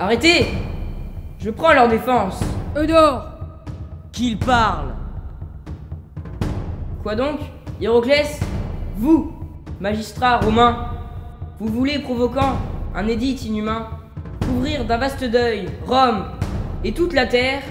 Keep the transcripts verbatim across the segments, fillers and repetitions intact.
Arrêtez! Je prends leur défense. Eudore! Qu'il parle! Quoi donc, Héroclès? Vous, magistrat romain, vous voulez, provoquant un édit inhumain, couvrir d'un vaste deuil Rome et toute la terre.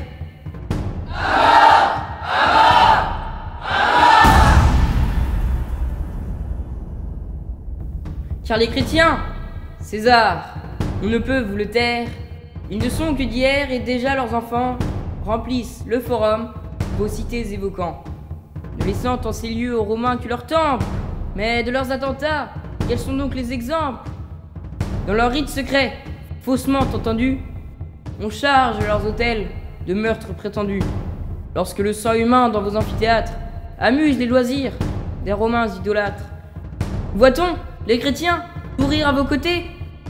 Car les chrétiens, César, on ne peut vous le taire, ils ne sont que d'hier et déjà leurs enfants remplissent le forum, vos cités évoquant, ne laissant en ces lieux aux Romains que leur temple, mais de leurs attentats, quels sont donc les exemples? Dans leurs rites secrets, faussement entendus, on charge leurs autels de meurtres prétendus, lorsque le sang humain dans vos amphithéâtres amuse les loisirs des Romains idolâtres. Voit-on les chrétiens courir à vos côtés?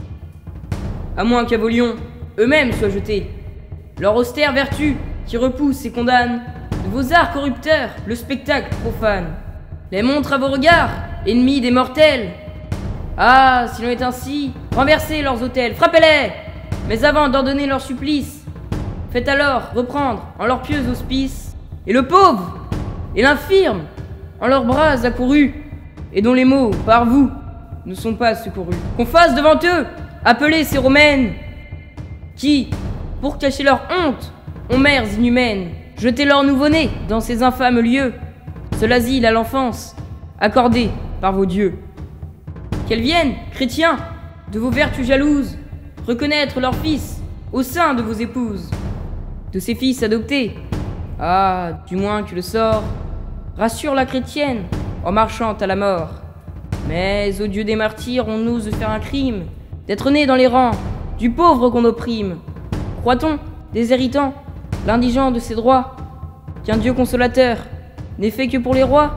À moins qu'à vos lions eux-mêmes soient jetés, leur austère vertu qui repousse et condamne de vos arts corrupteurs le spectacle profane, les montre à vos regards, ennemis des mortels. Ah, s'il en est ainsi, renversez leurs autels, frappez-les, mais avant d'ordonner leur supplice, faites alors reprendre en leur pieux auspice, et le pauvre et l'infirme en leurs bras accourus, et dont les maux, par vous, ne sont pas secourus. Qu'on fasse devant eux appeler ces Romaines, qui, pour cacher leur honte, ont mères inhumaines, jeté leur nouveau-né dans ces infâmes lieux, seul asile à l'enfance, accordé par vos dieux. Qu'elles viennent, chrétiens, de vos vertus jalouses, reconnaître leurs fils au sein de vos épouses, de ces fils adoptés. Ah, du moins que le sort rassure la chrétienne en marchant à la mort. Mais au Dieu des martyrs, on ose faire un crime, d'être né dans les rangs du pauvre qu'on opprime. Croit-on, déshéritant l'indigent de ses droits, qu'un Dieu consolateur n'est fait que pour les rois?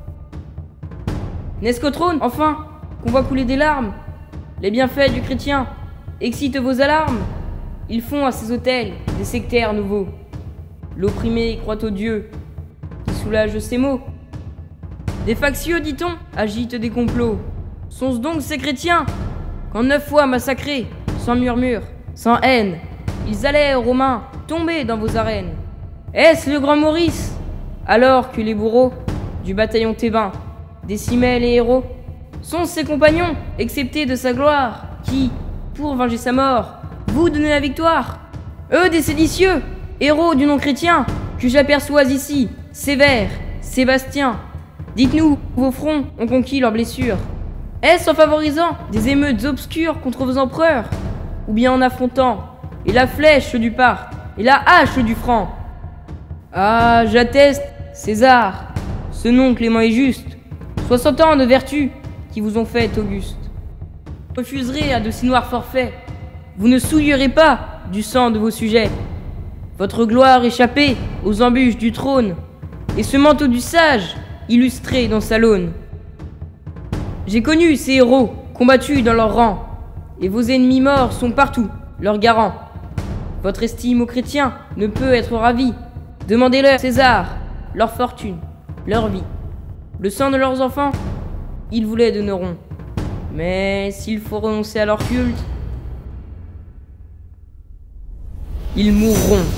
N'est-ce qu'au trône, enfin, qu'on voit couler des larmes? Les bienfaits du chrétien excitent vos alarmes. Ils font à ces autels des sectaires nouveaux. L'opprimé croit au Dieu qui soulage ses maux. Des factieux, dit-on, agitent des complots. Sont-ce donc ces chrétiens qu'en neuf fois massacrés, sans murmure, sans haine, ils allaient aux Romains tomber dans vos arènes? Est-ce le grand Maurice, alors que les bourreaux du bataillon thébain décimaient les héros? Sont ses compagnons, exceptés de sa gloire, qui, pour venger sa mort, vous donnez la victoire? Eux des séditieux, héros du nom chrétien, que j'aperçois ici, Sévère, Sébastien, dites-nous où vos fronts ont conquis leurs blessures. Est-ce en favorisant des émeutes obscures contre vos empereurs, ou bien en affrontant et la flèche du Parthe et la hache du Franc? Ah, j'atteste, César, ce nom clément et juste, soixante ans de vertu qui vous ont fait auguste. Vous refuserez à de si noirs forfaits, vous ne souillerez pas du sang de vos sujets, votre gloire échappée aux embûches du trône, et ce manteau du sage illustré dans sa laune. J'ai connu ces héros combattus dans leurs rangs, et vos ennemis morts sont partout leurs garants. Votre estime aux chrétiens ne peut être ravie. Demandez-leur, César, leur fortune, leur vie. Le sang de leurs enfants, ils vous les donneront. Mais s'il faut renoncer à leur culte, ils mourront.